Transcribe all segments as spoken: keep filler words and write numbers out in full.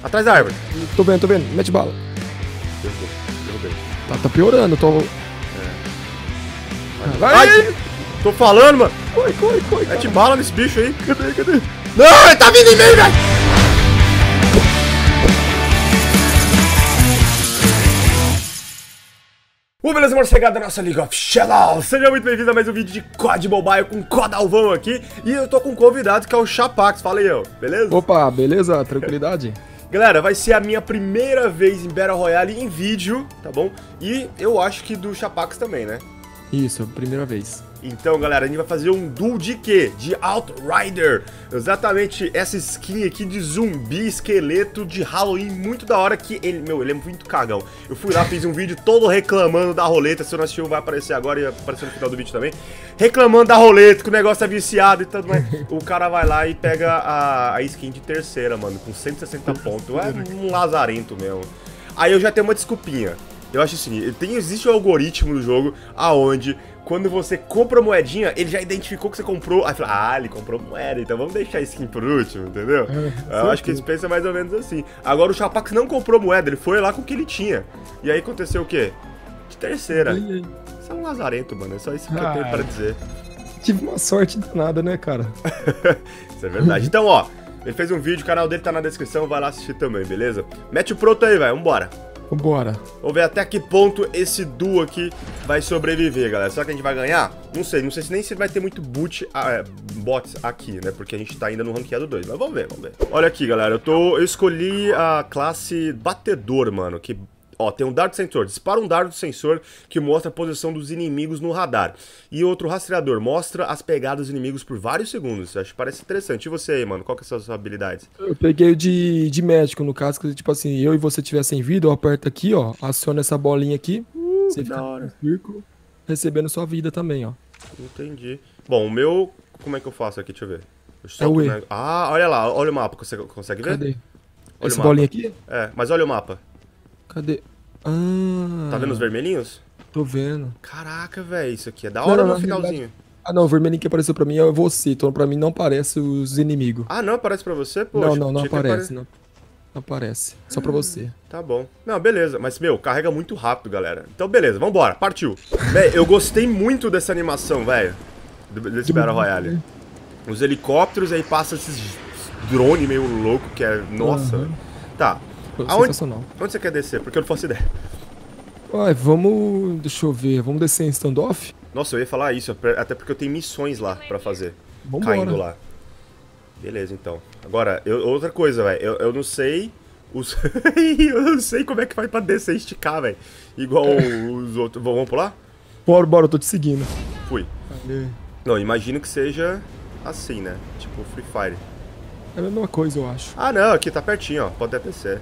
Atrás da árvore. Tô vendo, tô vendo. Mete bala. Derrubou. Derrubei. Tá, tá piorando, tô... É. Vai! Ai, tô falando, mano. Corre, corre, corre. Mete bala nesse bicho aí. Cadê, cadê? Não, ele tá vindo em mim, velho. O beleza morcegada da nossa Liga Official. Seja muito bem-vindo a mais um vídeo de C O D Mobile com Codalvão aqui. E eu tô com um convidado que é o Chapax. Fala aí, eu, beleza? Opa, beleza? Tranquilidade? Galera, vai ser a minha primeira vez em Battle Royale em vídeo, tá bom? E eu acho que do Chapax também, né? Isso, primeira vez. Então, galera, a gente vai fazer um duel de quê? De Outrider. Exatamente essa skin aqui de zumbi, esqueleto de Halloween, muito da hora que ele... Meu, ele é muito cagão. Eu fui lá, fiz um vídeo todo reclamando da roleta. Se eu não assistiu, vai aparecer agora e aparecer no final do vídeo também. Reclamando da roleta, que o negócio é viciado e tudo mais. O cara vai lá e pega a, a skin de terceira, mano, com cento e sessenta pontos. É um lazarento mesmo. Aí eu já tenho uma desculpinha. Eu acho assim, tem, existe um algoritmo no jogo aonde... Quando você compra a moedinha, ele já identificou que você comprou. Aí fala, ah, ele comprou moeda, então vamos deixar a skin por último, entendeu? É, eu acho que eles pensam mais ou menos assim. Agora o Chapax não comprou moeda, ele foi lá com o que ele tinha. E aí aconteceu o quê? De terceira. Isso é um lazarento, mano. É só isso que ah, eu tenho pra dizer. Tive uma sorte danada, né, cara? Isso é verdade. Então, ó, ele fez um vídeo, o canal dele tá na descrição, vai lá assistir também, beleza? Mete o pronto aí, velho, vambora. Vambora. Vamos ver até que ponto esse duo aqui vai sobreviver, galera. Será que a gente vai ganhar? Não sei, não sei se nem se vai ter muito boot, é, bots aqui, né? Porque a gente tá ainda no ranqueado dois, mas vamos ver, vamos ver. Olha aqui, galera, eu, tô, eu escolhi a classe batedor, mano, que... Ó, tem um dardo sensor, dispara um dardo sensor que mostra a posição dos inimigos no radar. E outro rastreador, mostra as pegadas dos inimigos por vários segundos. Acho que parece interessante. E você aí, mano, qual que são as suas habilidades? Eu peguei o de, de médico, no caso, que tipo assim, eu e você tivessem vida, eu aperto aqui, ó, aciona essa bolinha aqui, uh, você fica no círculo, recebendo sua vida também, ó. Entendi. Bom, o meu, como é que eu faço aqui? Deixa eu ver. Eu é o E. né? Ah, olha lá, olha o mapa, você consegue ver? Cadê? Olha essa bolinha aqui? É, mas olha o mapa. Cadê? Ah, tá vendo os vermelhinhos? Tô vendo. Caraca, velho, isso aqui é da hora no finalzinho. Verdade. Ah, não, o vermelhinho que apareceu pra mim é você, então pra mim não aparece os inimigos. Ah, não aparece pra você? Poxa, não, não, não aparece, apare... não. Não aparece, só pra você. Tá bom. Não, beleza, mas, meu, carrega muito rápido, galera. Então, beleza, vambora, partiu. Véi, eu gostei muito dessa animação, velho, desse Battle Royale. Os helicópteros, aí passa esses drone meio louco, que é... Nossa. Uhum. Tá. Aonde, onde você quer descer? Porque eu não faço ideia. Ué, vamos... Deixa eu ver. Vamos descer em standoff? Nossa, eu ia falar isso. Até porque eu tenho missões lá pra fazer. Vambora. Caindo lá. Beleza, então. Agora, eu, outra coisa, velho. Eu, eu não sei... Os... eu não sei como é que vai pra descer e esticar, velho. Igual os outros... Vamos pular? Bora, bora. Eu tô te seguindo. Fui. Valeu. Não, imagino que seja assim, né? Tipo Free Fire. É a mesma coisa, eu acho. Ah, não. Aqui tá pertinho, ó. Pode até descer.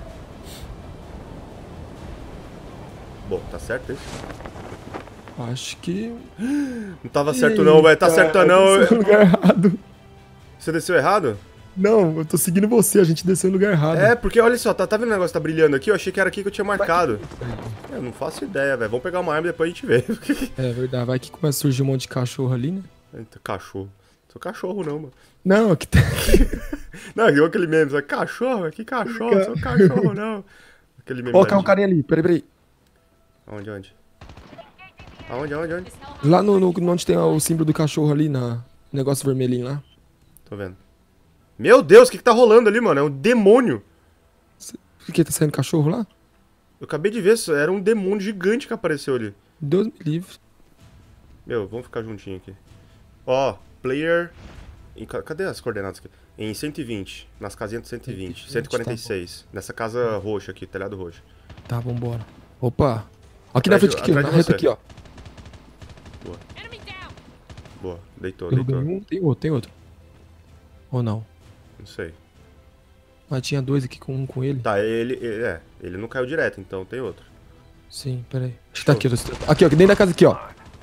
Bom, tá certo isso? Acho que... Não tava certo não, velho. Tá certo não. Eu desci no lugar errado. Você desceu errado? Não, eu tô seguindo você. A gente desceu no lugar errado. É, porque olha só, tá, tá vendo o negócio que tá brilhando aqui? Eu achei que era aqui que eu tinha marcado. É, eu não faço ideia, velho. Vamos pegar uma arma e depois a gente vê. É verdade. Vai que começa a surgir um monte de cachorro ali, né? Eita, cachorro. Sou cachorro não, mano. Não, aqui tem... Não, igual aquele meme. Só, cachorro? Que cachorro? Sou cachorro não. Aquele meme. Colocar um carinha ali. Peraí, peraí. Aonde, onde? Aonde, aonde, onde? Lá no, no onde tem o símbolo do cachorro ali, na negócio vermelhinho lá. Tô vendo. Meu Deus, o que que tá rolando ali, mano? É um demônio. Por que tá saindo cachorro lá? Eu acabei de ver, era um demônio gigante que apareceu ali. Deus me livre. Meu, vamos ficar juntinho aqui. Ó, player... Em, cadê as coordenadas aqui? Em cento e vinte, nas casinhas de cento e vinte, cento e quarenta e seis. Tá, nessa casa roxa aqui, telhado roxo. Tá, vambora. Opa! Aqui atrás na frente, aqui, na reta aqui, ó. Boa. Boa, deitou, Derrubei deitou. Um, tem outro, tem outro. Ou não? Não sei. Mas tinha dois aqui com um com ele. Tá, ele, ele é, ele não caiu direto, então tem outro. Sim, peraí. Acho que tá aqui, ó. Aqui, ó, dentro da casa aqui, ó.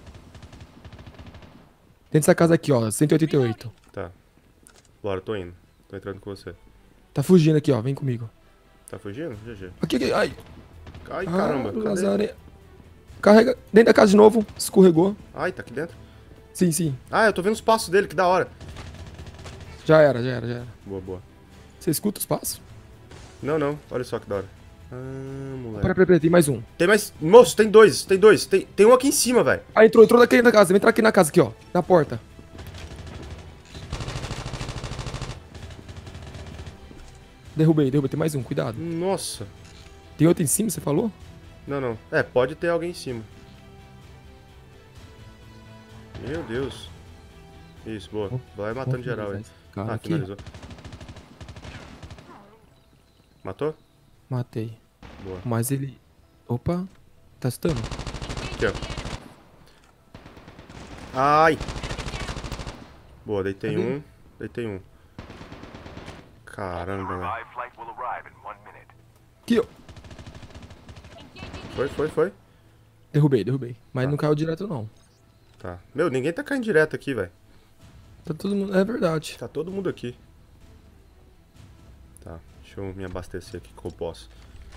Dentro dessa casa aqui, ó, cento e oitenta e oito. Tá. Bora, tô indo. Tô entrando com você. Tá fugindo aqui, ó, vem comigo. Tá fugindo? G G. Aqui, aqui, ai. Ai, caramba. Ah, Lazare... Carrega. Dentro da casa de novo. Escorregou. Ai, tá aqui dentro? Sim, sim. Ah, eu tô vendo os passos dele, que da hora. Já era, já era, já era. Boa, boa. Você escuta os passos? Não, não. Olha só que da hora. Ah, moleque. Pera, pera, pera, tem mais um. Tem mais... Moço, tem dois. Tem dois. Tem, tem um aqui em cima, velho. Ah, entrou, entrou daqui na casa. Vem entrar aqui na casa, aqui, ó. Na porta. Derrubei, derrubei. Tem mais um, cuidado. Nossa. Tem outro em cima, você falou? Não, não. É, pode ter alguém em cima. Meu Deus. Isso, boa. Vai matando geral aí. Cara, Ah, aqui. finalizou. Matou? Matei. Boa. Mas ele... Opa. Tá estando. Aqui, ó. Ai! Boa, deitei Cadê? um. Deitei um. Caramba, velho. Aqui, ó. Foi, foi, foi. Derrubei, derrubei. Mas Tá. não caiu direto, não. Tá. Meu, ninguém tá caindo direto aqui, velho. Tá todo mundo... É verdade. Tá todo mundo aqui. Tá. Deixa eu me abastecer aqui que eu posso.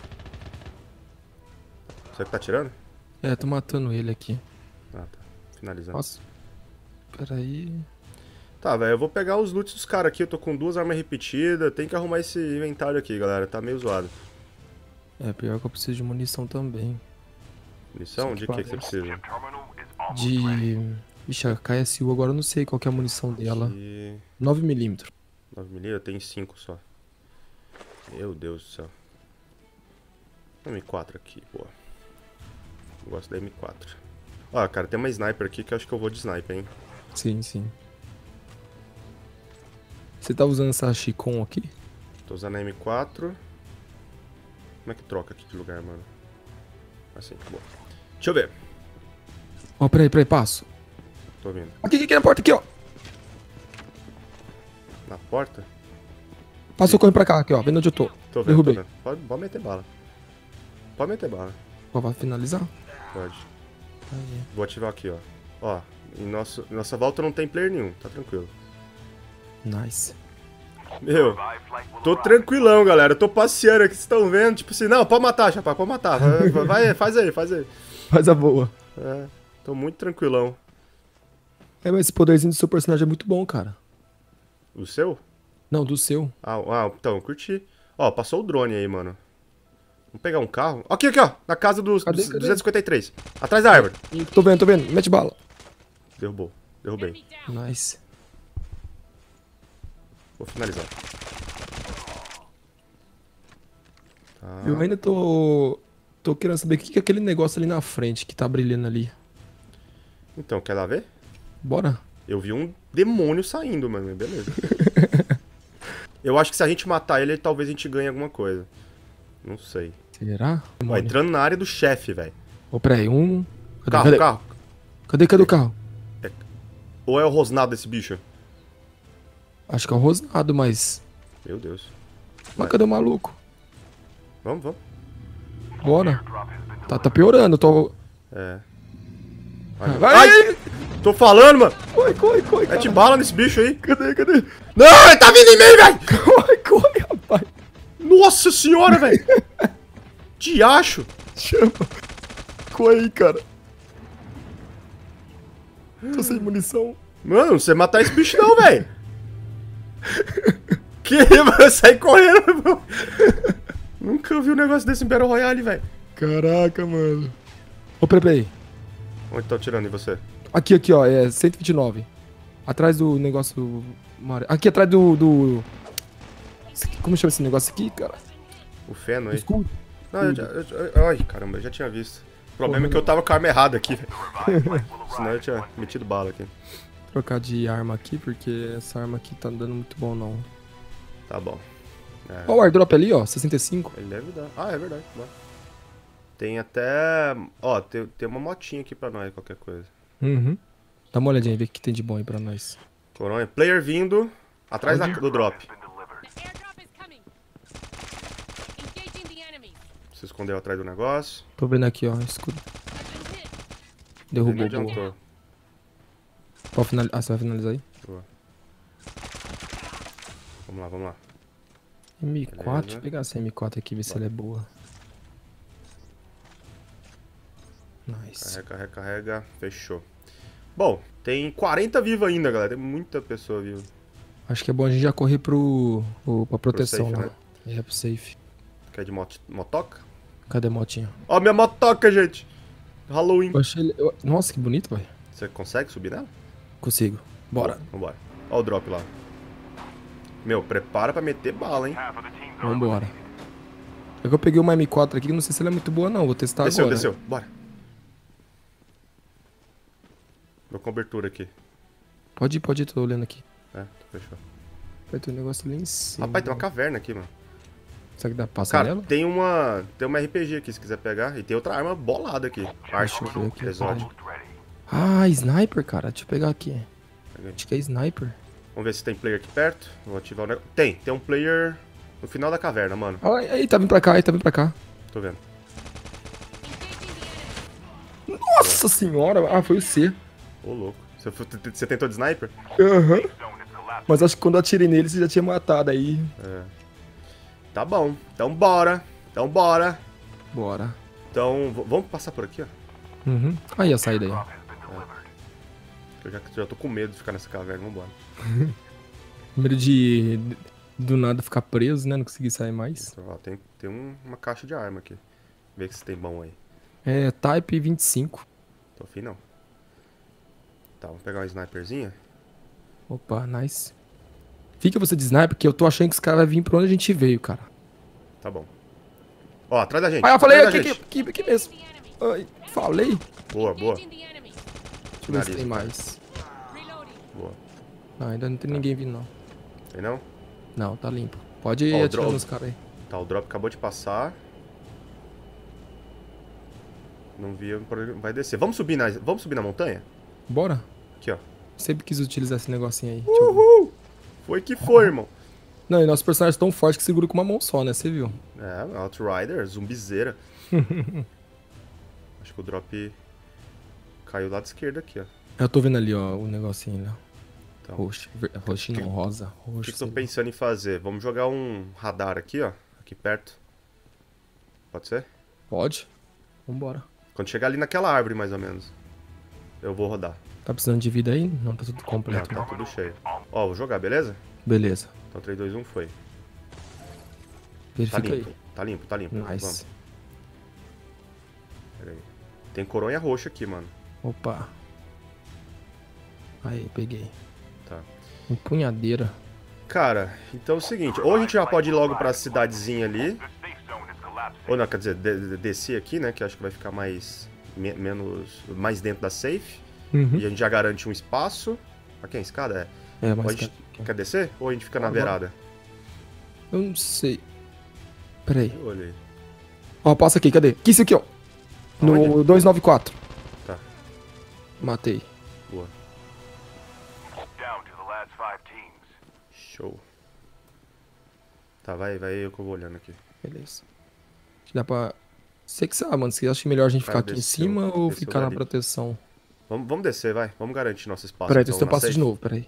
Você que tá tirando? É, tô matando ele aqui. Ah, tá. Finalizando. Nossa. Pera aí. Tá, velho, eu vou pegar os loots dos caras aqui. Eu tô com duas armas repetidas. Tem que arrumar esse inventário aqui, galera. Tá meio zoado. É, pior que eu preciso de munição também. Munição? De que, que você parece. precisa? De... Ixi, a K S U agora eu não sei qual que é a munição dela. De nove milímetros. nove milímetros? Eu tenho cinco só. Meu Deus do céu. M quatro aqui, boa. Eu gosto da M quatro. Ó, cara, tem uma sniper aqui que eu acho que eu vou de sniper, hein? Sim, sim. Você tá usando essa Chicon aqui? Tô usando a M quatro. Como é que troca aqui de lugar, mano? Assim, boa. Deixa eu ver. Ó, peraí, peraí, passo. Tô vindo. Aqui, aqui, aqui na porta, aqui, ó. Na porta? Passou correndo pra cá, aqui, ó. Vendo onde eu tô. Tô vendo, Derrubei. tô vendo. Pode, pode meter bala. Pode meter bala. Ó, vai finalizar? Pode. Aí. Vou ativar aqui, ó. Ó, em nosso, em nossa volta não tem player nenhum, tá tranquilo. Nice. Meu, tô tranquilão, galera. Tô passeando aqui, vocês estão vendo? Tipo assim, não, pode matar, chapa, pode matar. Vai, vai, vai, faz aí, faz aí. Faz a boa. É, tô muito tranquilão. É, mas esse poderzinho do seu personagem é muito bom, cara. O seu? Não, do seu. Ah, ah, então, eu curti. Ó, passou o drone aí, mano. Vamos pegar um carro. Aqui, aqui, ó. Na casa dos Cadê, cadê? duzentos e cinquenta e três. Atrás da árvore. Tô vendo, tô vendo. Mete bala. Derrubou. Derrubei. Nice. Vou finalizar. Tá. Eu ainda tô... Tô querendo saber o que que é aquele negócio ali na frente que tá brilhando ali. Então, quer lá ver? Bora? Eu vi um demônio saindo, mano. Beleza. Eu acho que se a gente matar ele, talvez a gente ganhe alguma coisa. Não sei. Será? Ó, entrando na área do chefe, velho. Ô, peraí, um... Cadê, Carro, cadê? carro. Cadê, cadê o carro? Ou é o rosnado desse bicho? Acho que é um rosnado, mas... Meu Deus. Mas cadê o maluco? Vamos, vamos. Bora. Tá, tá piorando, tô... É. Vai! Ai! Tô falando, mano! Corre, corre, corre, Mete cara. bala nesse bicho aí. Cadê, cadê? Não, ele tá vindo em mim, velho! Corre, corre, rapaz. Nossa senhora, velho! Diacho! Chama. Corre aí, cara. Tô sem munição. Mano, não sei matar esse bicho não, velho! Que, mano? Sai correndo, mano! Nunca vi um negócio desse em Battle Royale, velho. Caraca, mano. Ô, peraí, peraí. Onde tá atirando em você? Aqui, aqui, ó. É cento e vinte e nove. Atrás do negócio... mare- Aqui, atrás do... do... Esse aqui- Como chama esse negócio aqui, cara? O feno aí. Escudo. Não, eu já, eu já- ai, caramba, eu já tinha visto. O problema é que eu tava com a arma errada aqui, velho. Senão eu tinha metido bala aqui. Trocar de arma aqui, porque essa arma aqui tá dando muito bom, não. Tá bom. É, Ó, o airdrop ali, ó. sessenta e cinco. ele deve dar. Ah, é verdade. Bora. Tem até... Ó, tem, tem uma motinha aqui pra nós, qualquer coisa. Uhum. Dá uma olhadinha, ver o que tem de bom aí pra nós. Coronha. Player vindo. Atrás da- do drop. The airdrop is coming. Engaging the enemy. Se escondeu atrás do negócio. Tô vendo aqui, ó. Escudo. I've been hit. Derrubou. Não boa. adiantou. Pode finalizar. Ah, você vai finalizar aí? Boa. Vamos lá, vamos lá. M quatro. Beleza. Deixa eu pegar essa M quatro aqui, ver se ela é boa. Nice. Carrega, carrega, carrega. Fechou. Bom, tem quarenta vivos ainda, galera. Tem muita pessoa viva. Acho que é bom a gente já correr pro, pro, pra proteção safe, lá. né? É, pro safe. Quer de mot motoca? Cadê a motinha? Ó, minha motoca, gente. Halloween. Eu achei ele... eu- Nossa, que bonito, velho. Você consegue subir nela? Consigo. Bora. Vambora. Ó o drop lá. Meu, prepara pra meter bala, hein? Vambora. É que eu peguei uma M quatro aqui, que não sei se ela é muito boa não, vou testar Desceu, agora. desceu. Bora. Meu cobertura aqui. Pode ir, pode ir, tô olhando aqui. É, fechou. Vai ter um negócio ali em cima. Rapaz, tem uma caverna aqui, mano. Será que dá pra passar Cara, nela? tem uma. Tem uma R P G aqui, se quiser pegar. E tem outra arma bolada aqui. Arco, eu ver aqui, exótico. Ah, sniper, cara. Deixa eu pegar aqui. Peguei. Acho que é sniper. Vamos ver se tem player aqui perto. Vou ativar o negócio. Tem, tem um player no final da caverna, mano. Ai, aí, tá vindo pra cá, aí, tá vindo pra cá. Tô vendo. Nossa senhora! Ah, foi o C. Ô, louco. Você, foi- você tentou de sniper? Aham. Mas acho que quando eu atirei nele, você já tinha matado aí. Tá bom. Então bora. Então bora. Bora. Então, v- vamos passar por aqui, ó. Uhum. Aí a saída aí. Eu já, já tô com medo de ficar nessa caverna. Vambora. Medo de do nada ficar preso, né? Não conseguir sair mais. Então, ó, tem tem um- uma caixa de arma aqui. Vê se tem bom aí. É Type vinte e cinco. Tô afim, não. Tá, vamos pegar uma sniperzinha. Opa, nice. Fica você de sniper, que eu tô achando que esse cara vai vir pra onde a gente veio, cara. Tá bom. Ó, atrás da gente. Ah, eu falei atrás aqui, da aqui, gente. aqui, aqui mesmo. Ai, falei. Boa, boa. Engaging the enemy. Deixa eu ver se tem mais. Reloading. Boa. Não, ainda não tem ninguém vindo, não. Tem não? Não, tá limpo. Pode ir Ó, o atirando drone. nos caras aí. Tá, o drop acabou de passar. Não vi, vai descer. Vamos subir na, vamos subir na montanha? Bora. Aqui, ó. Sempre quis utilizar esse negocinho aí. Deixa eu ver. Uhul! Foi que foi, irmão. Não, e nosso personagem é tão forte que segura com uma mão só, né? Você viu? É, Outrider, zumbizeira. Acho que o drop caiu do lado esquerdo aqui, ó. Eu tô vendo ali, ó, o negocinho ali, ó. Então, Roxo, ver- roxo não, rosa. o Roxo. que, que eu tô sei lá. pensando em fazer? Vamos jogar um radar aqui, ó. Aqui perto. Pode ser? Pode? Vambora. Quando chegar ali naquela árvore, mais ou menos. Eu vou rodar. Tá precisando de vida aí? Não, tá tudo Não, completo. tá né? tudo cheio. Ó, vou jogar, beleza? Beleza. Então três, dois, um, foi. Tá Verifica limpo, aí. tá limpo, tá limpo. Vamos. Nice. Pera aí. Tem coronha roxa aqui, mano. Opa. Aí, peguei. Tá. Empunhadeira. Cara, então é o seguinte, ou a gente já pode ir logo pra cidadezinha ali, ou não, quer dizer, de- de- descer aqui, né, que acho que vai ficar mais, me- menos, mais dentro da safe, Uhum. e a gente já garante um espaço. Aqui é a escada? É. É, Ou a mas... gente quer descer? Ou a gente fica na Agora- beirada? Eu não sei. Pera aí. Eu olhei. Ó, passa aqui, cadê? Aqui, isso aqui, ó. No Aonde? duzentos e noventa e quatro. Tá, Matei. boa. Down to the last five teams. Show. Tá, vai, vai eu que eu vou olhando aqui. Beleza. Acho que dá pra... Você que sabe, mano. Você acha melhor a gente Cara, ficar aqui em desceu, cima ou desceu ficar na dali. proteção? Vamos, vamos descer, vai. Vamos garantir nosso espaço. Peraí, então, então eu na passo de safe. novo, peraí.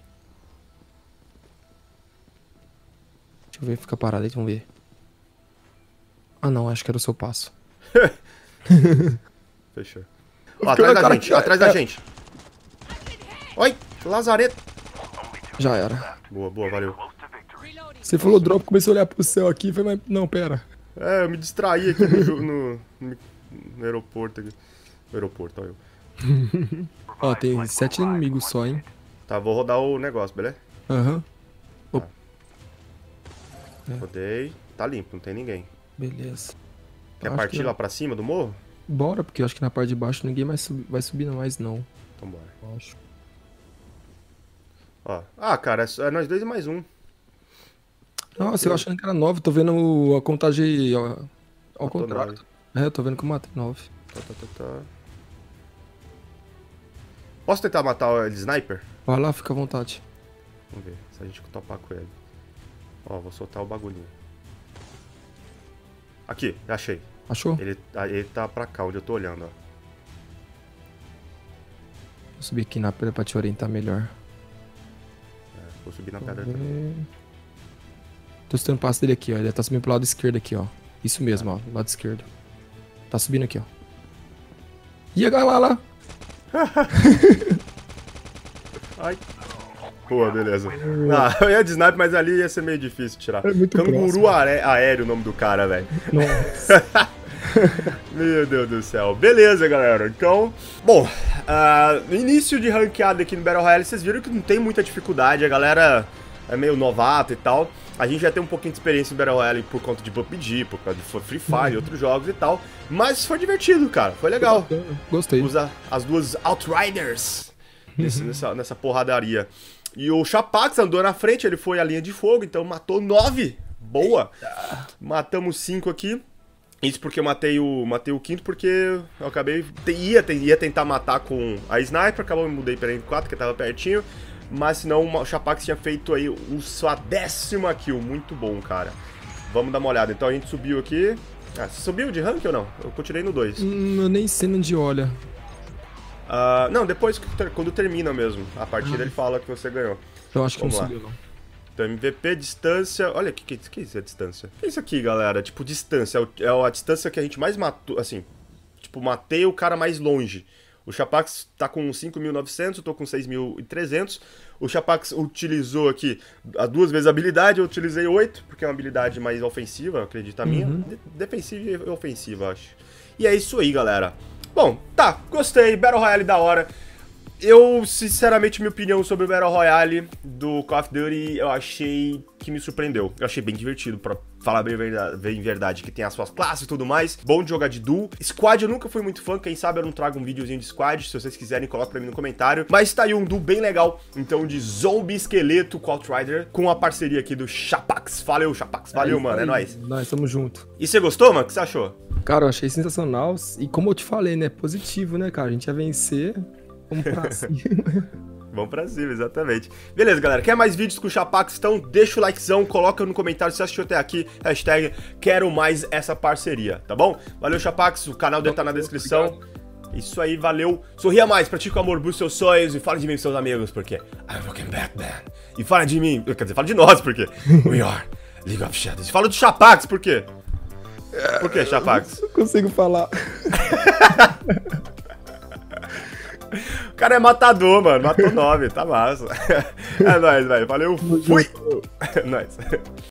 Deixa eu ver, fica parado aí, vamos ver. Ah não, acho que era o seu passo. Fechou. O Ó, atrás da cara gente, que- atrás da é- gente. Oi, lazareto. Já era. Boa, boa, valeu. Close to victory. Reloading. Você falou drop, comecei a olhar pro céu aqui e falei, mas não, pera. É, eu me distraí aqui no, jo- no, no- no aeroporto aqui. No aeroporto, ó eu. Ó, tem sete inimigos só, hein. Tá, vou rodar o negócio, beleza? Aham. É. Rodei. Tá limpo, não tem ninguém. Beleza. Quer Acho partir que- lá pra cima do morro? Bora, porque eu acho que na parte de baixo ninguém mais sub... vai subir mais não. Então bora. Eu acho. Ó. Ah, cara, é, só- é nós dois e mais um. Nossa, eu achando que era nove, tô vendo o- a contagem ó, ao Matou contrário. nove. É, eu tô vendo que eu matei nove. Tá, tá, tá, tá. Posso tentar matar o de sniper? Vai lá, fica à vontade. Vamos ver se a gente topar com ele. Ó, vou soltar o bagulhinho. Aqui, achei. Achou? Ele, ah, ele tá pra cá, onde eu tô olhando, ó. Vou subir aqui na pedra pra te orientar melhor. Vou subir na Vamos pedra também. ver. Tô escutando o passo dele aqui, ó. Ele tá subindo pro lado esquerdo aqui, ó. Isso mesmo, ó. Lado esquerdo. Tá subindo aqui, ó. Ih, lá, lá, lá. Ai. Boa, beleza. Ah, eu ia de sniper, mas ali ia ser meio difícil tirar. É muito Canguru próximo. are- aéreo o nome do cara, velho. Nossa. Meu Deus do céu. Beleza, galera. Então, bom, ah, no início de ranqueada aqui no Battle Royale, vocês viram que não tem muita dificuldade, a galera é meio novata e tal. A gente já tem um pouquinho de experiência no Battle Royale por conta de P U B G, por causa de Free Fire e outros jogos e tal. Mas foi divertido, cara. Foi legal. Gostei. Usa as duas Outriders nesse, nessa, nessa porradaria. E o Chapax andou na frente, ele foi a linha de fogo, então matou nove. Boa. Eita. Matamos cinco aqui. Isso porque eu matei o, matei o quinto, porque eu acabei... Ia, ia tentar matar com a sniper, acabou me mudei para M quatro, que tava pertinho. Mas senão o Chapax tinha feito aí o, sua décima kill. Muito bom, cara. Vamos dar uma olhada. Então a gente subiu aqui. Ah, você subiu de rank ou não? Eu continuei no dois. Hum, eu nem sei onde olha. Uh, não, depois, quando termina mesmo. A partida ele fala que você ganhou. Eu acho que Vamos não lá. subiu, não. Então, M V P, distância... Olha, o que, que, que é isso, a distância? O que é isso aqui, galera? Tipo, distância. É, o, é a distância que a gente mais matou, assim... Tipo, matei o cara mais longe. O Chapax tá com cinco mil e novecentos, eu tô com seis mil e trezentos. O Chapax utilizou aqui as duas vezes a habilidade, eu utilizei oito, porque é uma habilidade mais ofensiva, acredita a minha. Uhum. De defensiva e ofensiva, acho. E é isso aí, galera. Bom, tá, gostei. Battle Royale da hora. Eu, sinceramente, minha opinião sobre o Battle Royale do Call of Duty, eu achei que me surpreendeu. Eu achei bem divertido, pra falar bem verdade, bem verdade, que tem as suas classes e tudo mais. Bom de jogar de duo. Squad eu nunca fui muito fã, quem sabe eu não trago um videozinho de squad, se vocês quiserem, coloca pra mim no comentário. Mas tá aí um duo bem legal, então, de zombie, esqueleto, com Outrider, com a parceria aqui do Chapax. Valeu, Chapax. Valeu, É, mano, é aí, nóis. Nós estamos juntos. E você gostou, mano? O que você achou? Cara, eu achei sensacional. E como eu te falei, né? Positivo, né, cara? A gente ia vencer. Vamos pra cima. Vamos pra cima, exatamente. Beleza, galera. Quer mais vídeos com o Chapax? Então deixa o likezão, coloca no comentário se você assistiu até aqui. Hashtag quero mais essa parceria, tá bom? Valeu, Chapax. O canal dele tá na descrição. Obrigado. Isso aí, valeu. Sorria mais, pratique o amor, busque seus sonhos e fala de mim com seus amigos, porque I'm fucking Batman. E fala de mim, quer dizer, fala de nós, porque we are League of Shadows. Fala do Chapax, por quê? Por quê, Chapax? Não consigo falar. O cara é matador, mano. Matou nove, tá massa. É nóis, velho. Valeu, fui! Nóis.